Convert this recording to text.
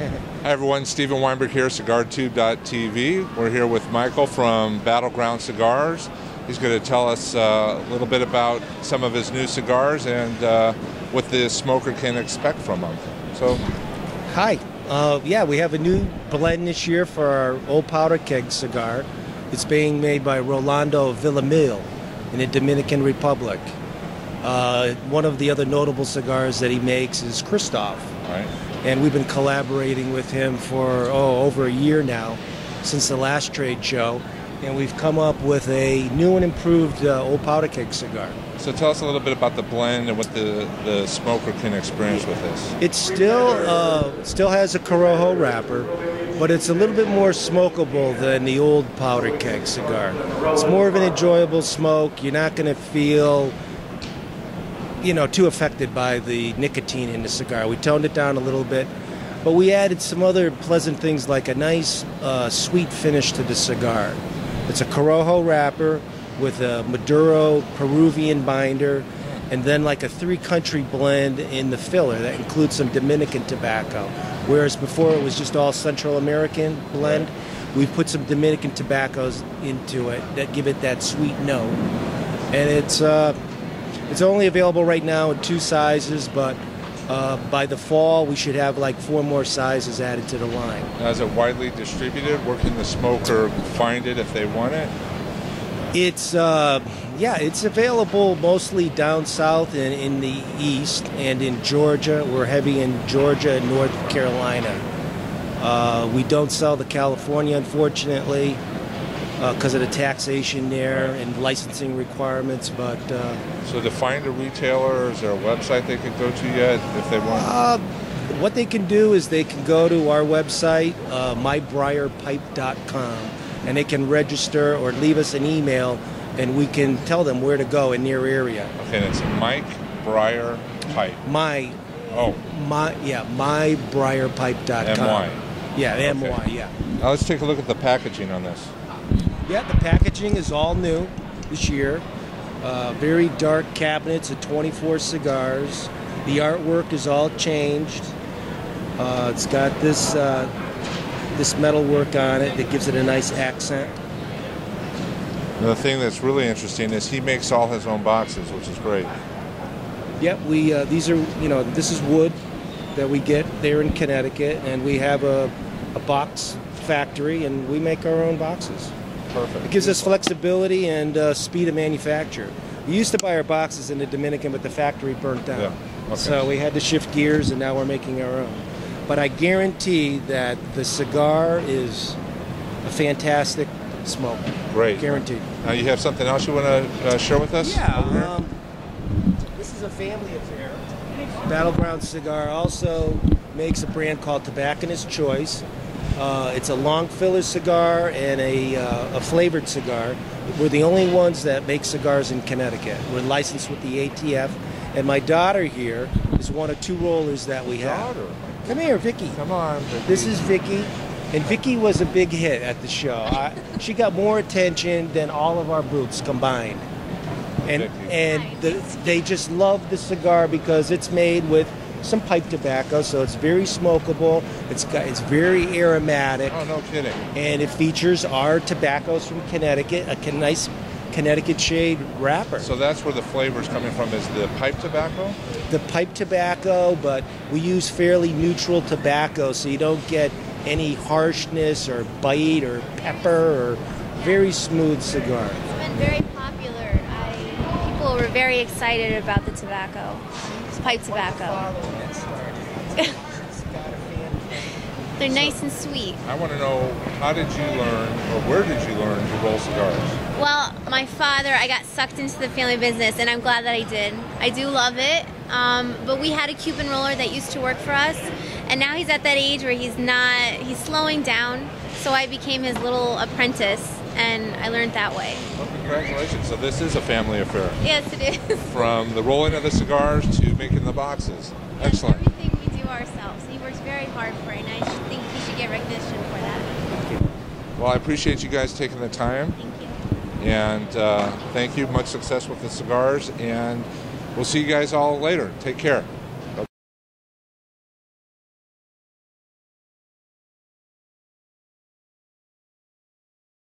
Hi everyone, Stephen Weinberg here, CigarTube.tv. We're here with Michael from Battleground Cigars. He's going to tell us a little bit about some of his new cigars and what the smoker can expect from them. So, hi. Yeah, we have a new blend this year for our Old Powder Keg cigar. It's being made by Rolando Villamil in the Dominican Republic. One of the other notable cigars that he makes is Christoph. right. And we've been collaborating with him for over a year now, since the last trade show. And we've come up with a new and improved Old Powder Keg cigar. So tell us a little bit about the blend and what the smoker can experience with this. It still has a Corojo wrapper, but it's a little bit more smokable than the Old Powder Keg cigar. It's more of an enjoyable smoke. You're not going to feel too affected by the nicotine in the cigar. We toned it down a little bit, but we added some other pleasant things like a nice sweet finish to the cigar. It's a Corojo wrapper with a Maduro Peruvian binder, and then like a three-country blend in the filler that includes some Dominican tobacco. Whereas before it was just all Central American blend, we put some Dominican tobaccos into it that give it that sweet note. And it's only available right now in 2 sizes, but by the fall we should have like 4 more sizes added to the line. Now, is it widely distributed? Where can the smoker find it if they want it? It's available mostly down south and in the east and in Georgia. We're heavy in Georgia and North Carolina. We don't sell to California, unfortunately, because of the taxation there and licensing requirements. But so to find a retailer, is there a website they could go to yet if they want? What they can do is they can go to our website, mybriarpipe.com, and they can register or leave us an email, and we can tell them where to go in their area. Okay, and it's Mike Briar Pipe. mybriarpipe.com. M-Y. Yeah, Okay. M-Y, yeah. Now let's take a look at the packaging on this. Yeah, the packaging is all new this year. Very dark cabinets of 24 cigars. The artwork is all changed. It's got this metal work on it that gives it a nice accent. And the thing that's really interesting is he makes all his own boxes, which is great. Yep, these are, this is wood that we get there in Connecticut, and we have a box factory, and we make our own boxes. Perfect. It gives us flexibility and speed of manufacture. We used to buy our boxes in the Dominican, but the factory burnt down. Yeah. Okay. So we had to shift gears, and now we're making our own. But I guarantee that the cigar is a fantastic smoke. Great. Guaranteed. Now you have something else you want to share with us? Yeah. This is a family affair. Battleground Cigar also makes a brand called Tobacconist Choice. It's a long filler cigar and a flavored cigar. We're the only ones that make cigars in Connecticut. We're licensed with the ATF. And my daughter here is one of 2 rollers that we have. Daughter. Come here, Vicky. Come on, Vicky. This is Vicky. And Vicky was a big hit at the show. She got more attention than all of our booths combined. And they just love the cigar because it's made with some pipe tobacco, so it's very smokable. It's very aromatic. Oh, no kidding. And it features our tobaccos from Connecticut, a nice Connecticut shade wrapper. So that's where the flavor's coming from, is the pipe tobacco? The pipe tobacco, but we use fairly neutral tobacco, so you don't get any harshness or bite or pepper or very smooth cigar. It's been very popular. People were very excited about the tobacco. It's pipe tobacco. They're nice and sweet. I want to know, how did you learn, or where did you learn to roll cigars? Well, my father, I got sucked into the family business, and I'm glad that I did. I do love it, but we had a Cuban roller that used to work for us, and now he's at that age where he's slowing down, so I became his little apprentice, and I learned that way. Well, congratulations. So this is a family affair. Yes, it is. From the rolling of the cigars to making the boxes. Excellent. Everything we do ourselves. He works very hard for it, and I think he should get recognition for that. Thank you. Well, I appreciate you guys taking the time. Thank you. And thank you. Much success with the cigars. And we'll see you guys all later. Take care.